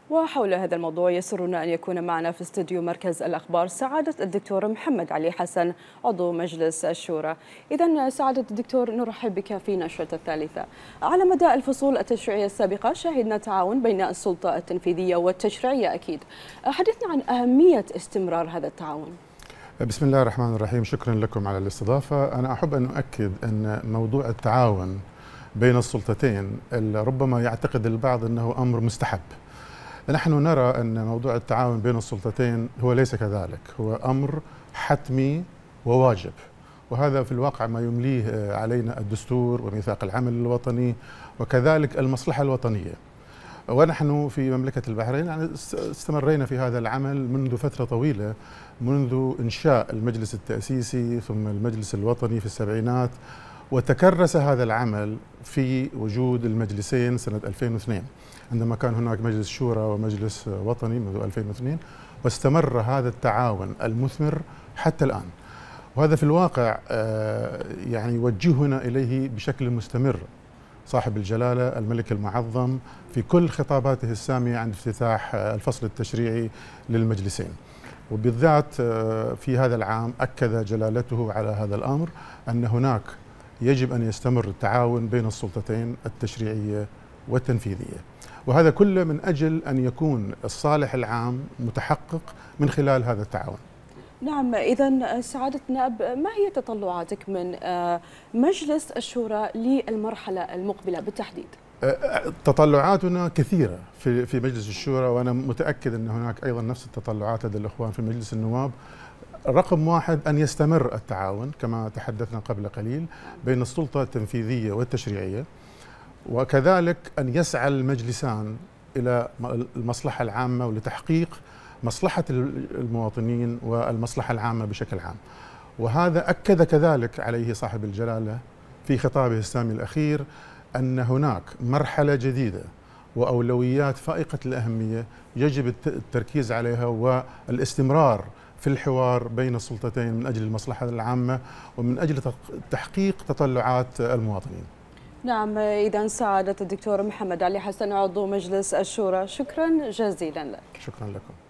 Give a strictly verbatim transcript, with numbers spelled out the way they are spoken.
وحول هذا الموضوع يسرنا أن يكون معنا في استديو مركز الأخبار سعادة الدكتور محمد علي حسن عضو مجلس الشورى. إذن سعادة الدكتور نرحب بك في نشرة الثالثة. على مدى الفصول التشريعية السابقة شهدنا تعاون بين السلطة التنفيذية والتشريعية أكيد. حدثنا عن أهمية استمرار هذا التعاون. بسم الله الرحمن الرحيم، شكرا لكم على الاستضافة. أنا أحب أن أؤكد أن موضوع التعاون بين السلطتين ربما يعتقد البعض أنه أمر مستحب. نحن نرى أن موضوع التعاون بين السلطتين هو ليس كذلك، هو أمر حتمي وواجب، وهذا في الواقع ما يمليه علينا الدستور وميثاق العمل الوطني وكذلك المصلحة الوطنية. ونحن في مملكة البحرين يعني استمرينا في هذا العمل منذ فترة طويلة، منذ إنشاء المجلس التأسيسي ثم المجلس الوطني في السبعينات، وتكرس هذا العمل في وجود المجلسين سنة ألفين واثنين عندما كان هناك مجلس شورى ومجلس وطني منذ ألفين واثنين، واستمر هذا التعاون المثمر حتى الآن. وهذا في الواقع يعني يوجهنا إليه بشكل مستمر صاحب الجلالة الملك المعظم في كل خطاباته السامية عند افتتاح الفصل التشريعي للمجلسين، وبالذات في هذا العام أكد جلالته على هذا الأمر أن هناك يجب أن يستمر التعاون بين السلطتين التشريعية والتنفيذية، وهذا كله من أجل أن يكون الصالح العام متحقق من خلال هذا التعاون. نعم، إذن سعادة النائب، ما هي تطلعاتك من مجلس الشورى للمرحلة المقبلة بالتحديد؟ تطلعاتنا كثيرة في في مجلس الشورى، وأنا متأكد أن هناك أيضا نفس التطلعات لدى الإخوان في مجلس النواب. رقم واحد أن يستمر التعاون كما تحدثنا قبل قليل بين السلطة التنفيذية والتشريعية، وكذلك أن يسعى المجلسان إلى المصلحة العامة ولتحقيق مصلحة المواطنين والمصلحة العامة بشكل عام. وهذا أكد كذلك عليه صاحب الجلالة في خطابه السامي الأخير أن هناك مرحلة جديدة وأولويات فائقة الأهمية يجب التركيز عليها والاستمرار في الحوار بين السلطتين من أجل المصلحة العامة ومن أجل تحقيق تطلعات المواطنين. نعم، إذن سعادة الدكتور محمد علي حسن عضو مجلس الشورى، شكرا جزيلا لك. شكرا لكم.